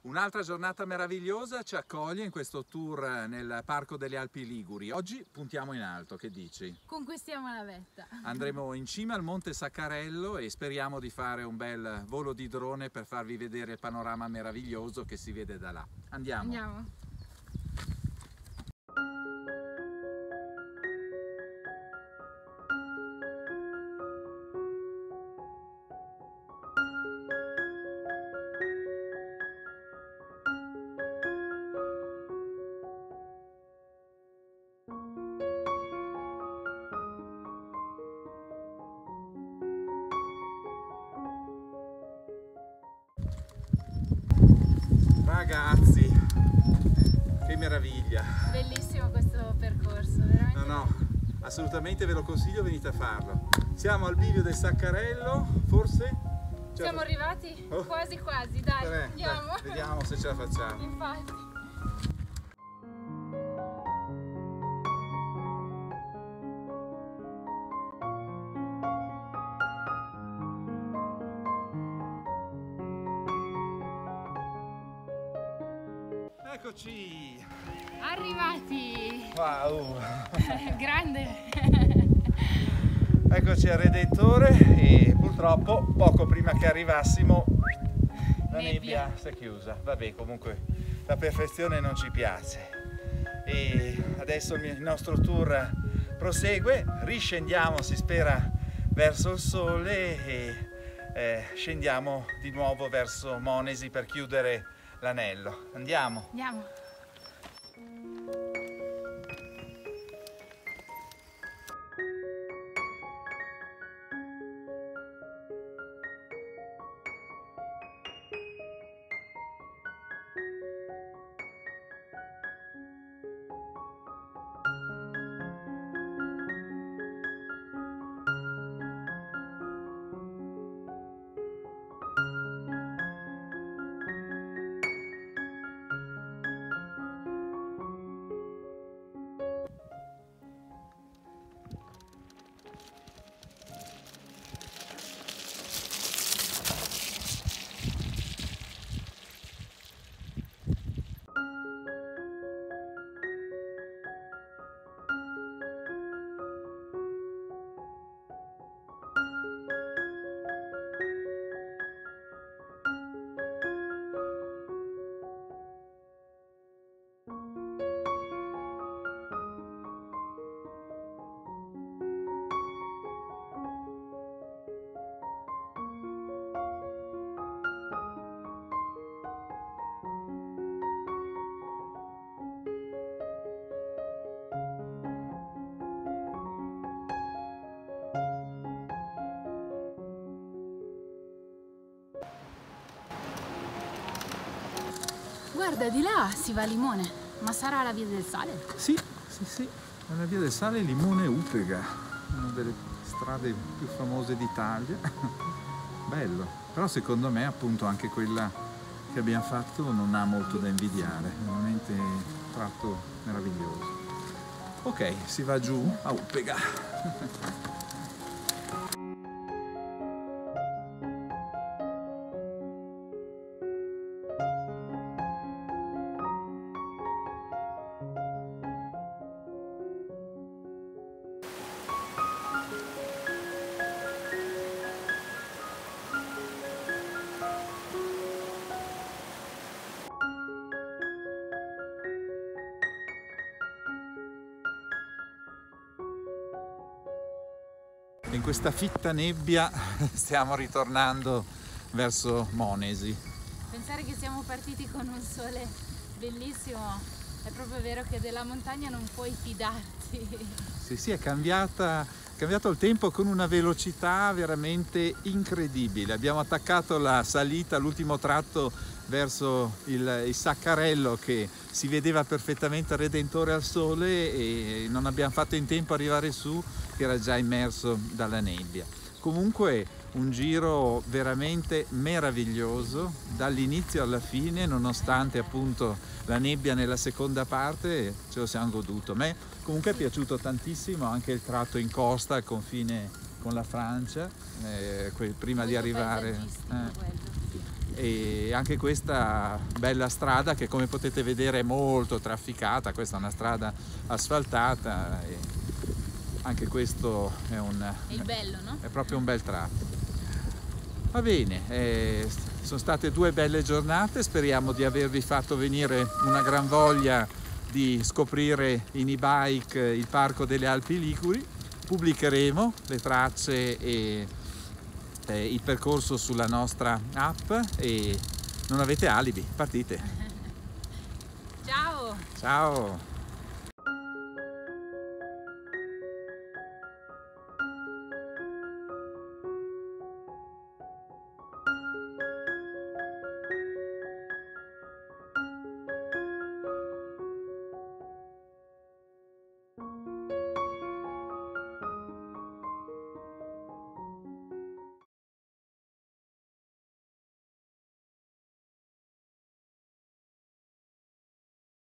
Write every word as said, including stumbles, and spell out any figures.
Un'altra giornata meravigliosa ci accoglie in questo tour nel Parco delle Alpi Liguri. Oggi puntiamo in alto, che dici? Conquistiamo la vetta. Andremo in cima al Monte Saccarello e speriamo di fare un bel volo di drone per farvi vedere il panorama meraviglioso che si vede da là. Andiamo! Andiamo! Ragazzi, che meraviglia! Bellissimo questo percorso, veramente. No, no, assolutamente ve lo consiglio, venite a farlo. Siamo al bivio del Saccarello, forse? Siamo arrivati? Oh. Quasi quasi, dai, Beh, andiamo! dai, vediamo se ce la facciamo. Infatti. Eccoci! Arrivati! Wow! Grande! Eccoci al Redentore e purtroppo poco prima che arrivassimo la nebbia, nebbia si è chiusa. Vabbè, comunque la perfezione non ci piace. E adesso il nostro tour prosegue, riscendiamo, si spera, verso il sole e eh, scendiamo di nuovo verso Monesi per chiudere l'anello. Andiamo? Andiamo! Guarda, di là si va a Limone, ma sarà la via del sale? Sì, sì, sì, è la via del sale Limone-Utega, una delle strade più famose d'Italia. Bello, però secondo me appunto anche quella che abbiamo fatto non ha molto da invidiare, veramente un tratto meraviglioso. Ok, si va giù a Utega. In questa fitta nebbia stiamo ritornando verso Monesi. Pensare che siamo partiti con un sole bellissimo, è proprio vero che della montagna non puoi fidarti. Sì, sì, è cambiata, è cambiato il tempo con una velocità veramente incredibile. Abbiamo attaccato la salita, l'ultimo tratto verso il, il Saccarello che si vedeva perfettamente al Redentore al sole e non abbiamo fatto in tempo ad arrivare su, che era già immerso dalla nebbia. Comunque un giro veramente meraviglioso dall'inizio alla fine, nonostante appunto la nebbia nella seconda parte, ce lo siamo goduto. A me comunque è piaciuto tantissimo anche il tratto in costa al confine con la Francia, eh, prima di arrivare. Eh. e anche questa bella strada che, come potete vedere, è molto trafficata. Questa è una strada asfaltata e anche questo è un È il bello, no? È proprio un bel tratto. Va bene, eh, sono state due belle giornate, speriamo di avervi fatto venire una gran voglia di scoprire in e-bike il Parco delle Alpi Liguri. Pubblicheremo le tracce e eh, il percorso sulla nostra app e non avete alibi, partite! Ciao! Ciao!